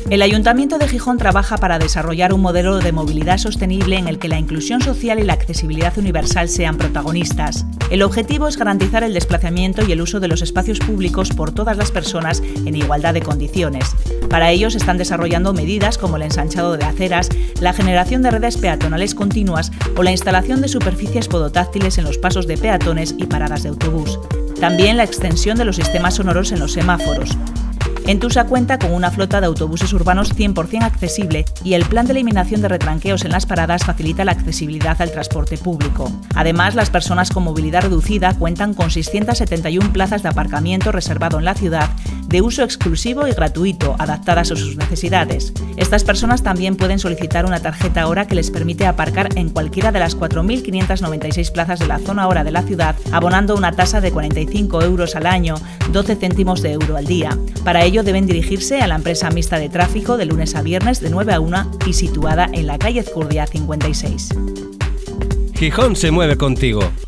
El Ayuntamiento de Gijón trabaja para desarrollar un modelo de movilidad sostenible en el que la inclusión social y la accesibilidad universal sean protagonistas. El objetivo es garantizar el desplazamiento y el uso de los espacios públicos por todas las personas en igualdad de condiciones. Para ello se están desarrollando medidas como el ensanchado de aceras, la generación de redes peatonales continuas o la instalación de superficies podotáctiles en los pasos de peatones y paradas de autobús. También la extensión de los sistemas sonoros en los semáforos. Entusa cuenta con una flota de autobuses urbanos 100% accesible y el plan de eliminación de retranqueos en las paradas facilita la accesibilidad al transporte público. Además, las personas con movilidad reducida cuentan con 671 plazas de aparcamiento reservado en la ciudad de uso exclusivo y gratuito, adaptadas a sus necesidades. Estas personas también pueden solicitar una tarjeta hora que les permite aparcar en cualquiera de las 4.596 plazas de la zona hora de la ciudad, abonando una tasa de 45 euros al año, 12 céntimos de euro al día. Para ello deben dirigirse a la empresa mixta de tráfico de lunes a viernes de 9 a 1 y situada en la calle Ezcurdia 56. Gijón se mueve contigo.